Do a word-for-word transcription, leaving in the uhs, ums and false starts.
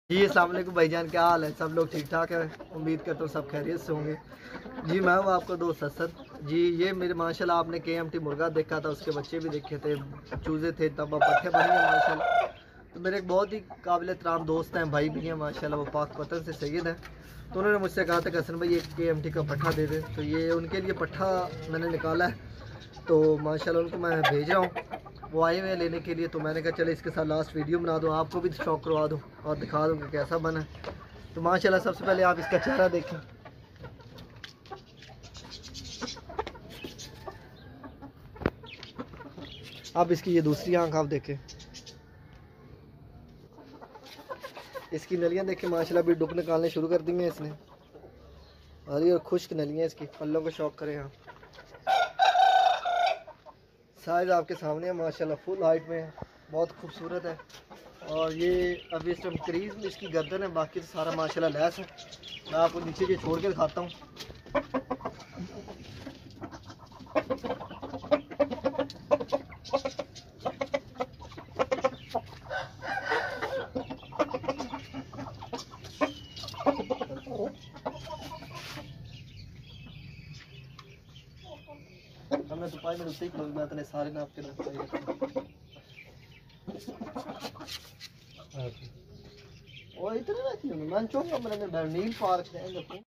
जी अस्सलाम वालेकुम भाईजान, क्या हाल है? सब लोग ठीक ठाक है? उम्मीद करता हूँ सब खैरियत से होंगे। जी मैं हूँ आपका दोस्त असद। जी ये मेरे माशाल्लाह आपने के एम टी मुर्गा देखा था, उसके बच्चे भी देखे थे, चूज़े थे, तब पट्ठे बन गए माशाल्लाह। तो मेरे एक बहुत ही काबिल एहतराम दोस्त हैं, भाई भी हैं माशाल्लाह, वो पाक वतन से सैयद हैं। तो उन्होंने मुझसे कहा था कि हसन भाई एक के एम टी का पट्ठा दे दे, तो ये उनके लिए पट्ठा मैंने निकाला है। तो माशाल्लाह उनको मैं भेज रहा हूँ, वो आए हुए हैं लेने के लिए। तो मैंने कहा चलो इसके साथ लास्ट वीडियो बना दूँ, आपको भी शौक करवा दूँ और दिखा दूँ कि कैसा बना है। तो माशाल्लाह सबसे पहले आप इसका चेहरा देखें। अब इसकी ये दूसरी आंख आप देखें, इसकी नलियां देखें माशाल्लाह, अभी डुक निकालने शुरू कर दी हैं इसने। हरी और खुश्क नलियां इसकी, पल्लों को शौक करें आप। साइज आपके सामने है माशाल्लाह, फुल हाइट में है, बहुत खूबसूरत है। और ये अभी इस टाइम क्रीज में इसकी गर्दन है, बाकी तो सारा माशाल्लाह लैस है। मैं आपको नीचे ये छोड़ के दिखाता हूँ। हमने तो पाई में उसे ही मैं इतने सारे नाप के और इतने रखी मैं चौंका मैंने नील पार्क है।